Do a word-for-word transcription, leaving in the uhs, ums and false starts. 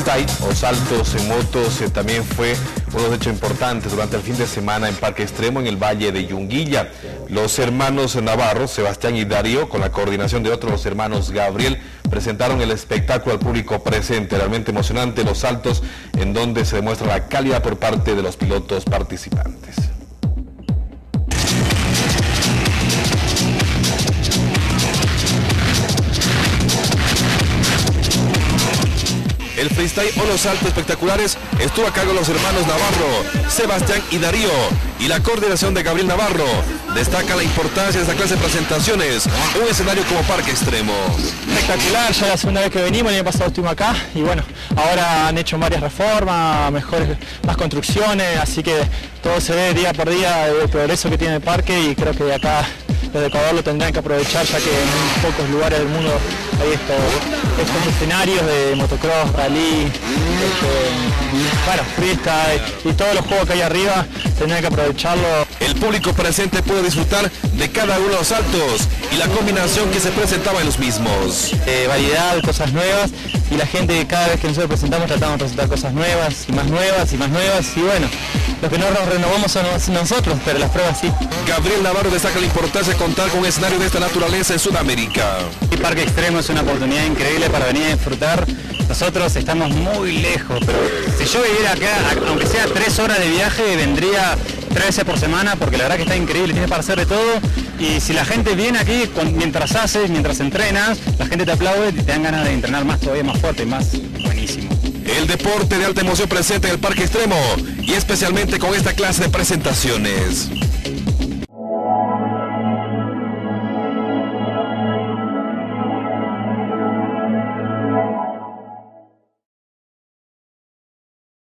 freestyle o saltos en motos eh, también fue uno de los hechos importantes durante el fin de semana en Parque Extremo en el Valle de Yunguilla. Los hermanos Navarro, Sebastián y Darío, con la coordinación de otros hermanos Gabriel, presentaron el espectáculo al público presente. Realmente emocionante los saltos en donde se demuestra la calidad por parte de los pilotos participantes. El freestyle o los saltos espectaculares estuvo a cargo de los hermanos Navarro, Sebastián y Darío, y la coordinación de Gabriel Navarro. Destaca la importancia de esta clase de presentaciones, un escenario como Parque Extremo. Espectacular, ya la segunda vez que venimos, el año pasado estuvimos acá y bueno, ahora han hecho varias reformas, mejores, más construcciones, así que todo se ve día por día el progreso que tiene el parque y creo que de acá los de Ecuador lo tendrán que aprovechar, ya que en pocos lugares del mundo hay estos, estos escenarios de motocross, rally, este, bueno, freestyle y todos los juegos que hay arriba tendrán que aprovecharlo. El público presente puede disfrutar de cada uno de los saltos y la combinación que se presentaba en los mismos. Eh, variedad, cosas nuevas, y la gente cada vez que nosotros presentamos tratamos de presentar cosas nuevas y más nuevas y más nuevas, y bueno, los que no nos renovamos son nosotros, pero las pruebas sí. Gabriel Navarro destaca la importancia de contar con un escenario de esta naturaleza en Sudamérica. El Parque Extremo es una oportunidad increíble para venir a disfrutar. Nosotros estamos muy lejos, pero si yo viviera acá, aunque sea tres horas de viaje, vendría tres veces por semana, porque la verdad que está increíble, tienes para hacer de todo, y si la gente viene aquí, mientras haces, mientras entrenas, la gente te aplaude y te dan ganas de entrenar más, todavía más fuerte, más buenísimo. El deporte de alta emoción presente en el Parque Extremo, y especialmente con esta clase de presentaciones.